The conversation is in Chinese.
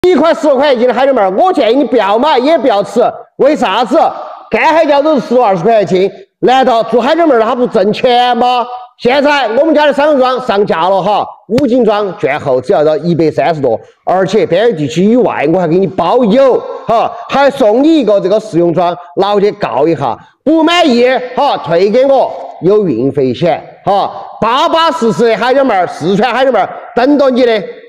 一块10多块钱的海蛎面，我建议你不要买，也不要吃。为啥子？干海椒都是10多20块钱一斤，难道做海蛎面它不挣钱吗？现在我们家的商用装上架了哈，5斤装券后只要到130多，而且边远地区以外我还给你包邮哈，还送你一个这个试用装，拿回去告一下，不满意哈退给我，有运费险哈，巴巴适适的海蛎面，四川海蛎面等着你的。